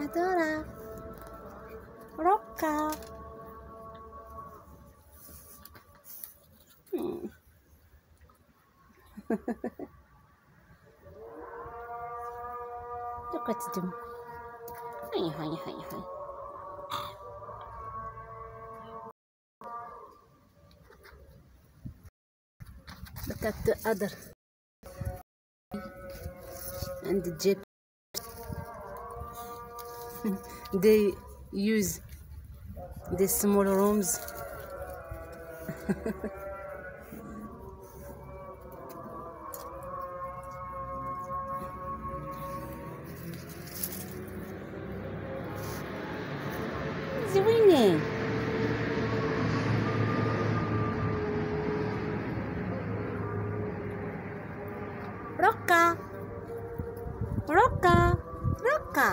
Adora, Rocca. Look at them. Hi, hi, hi, hi. Look at the other and the jet. They use the small rooms. زوينين. Rocca, Rocca, Rocca.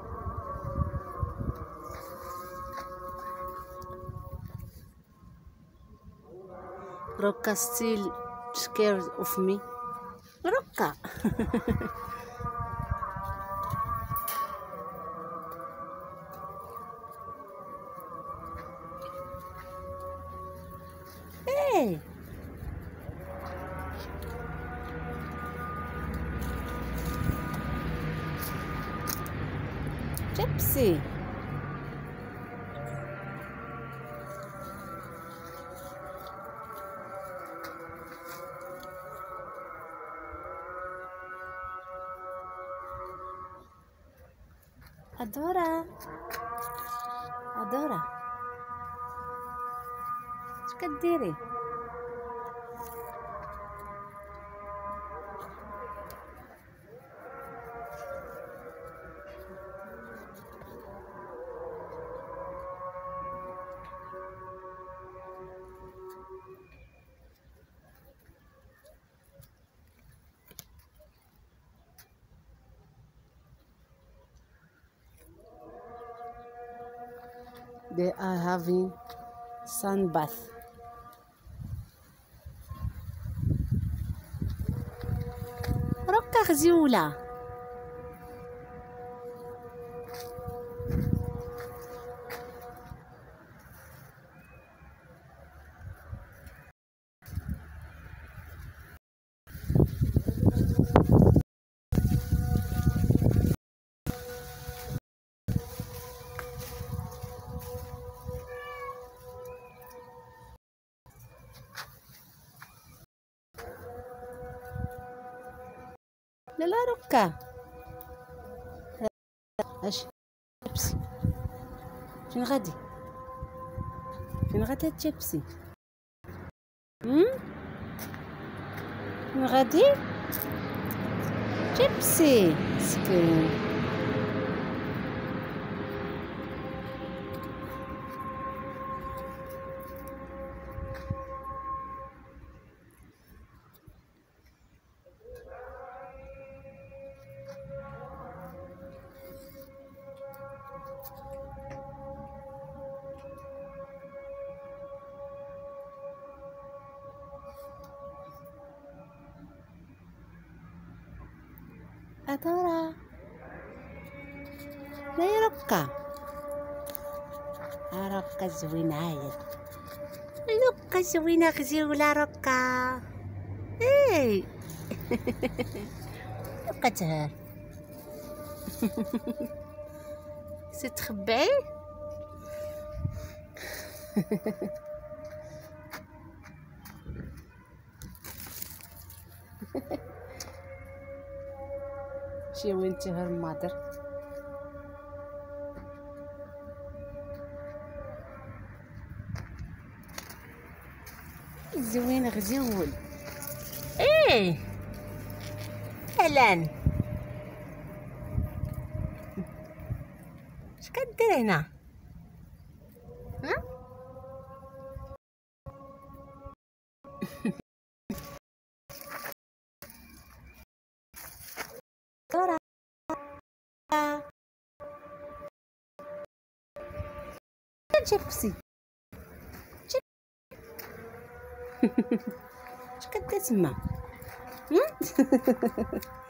Rocca still scared of me. Rocca. Hey. Gypsy. Adora. Adora. اش كديري؟ They are having sun bath. Rocca خزيولة. لا لا ركا. اش جيبسي فين غادي؟ فين غادي جيبسي؟ فين غادي؟ جيبسي مسكين. Adora. لا يا ركا. ركا زوينة هاي. ركا زوينة خزيولة ركا. اي. ركا تهار. ستخبعي؟ She went to her mother. زوين غزول. ايه اهلا. اش كدير هنا؟ ها؟ دورة. جيبسي. اش كدير تما؟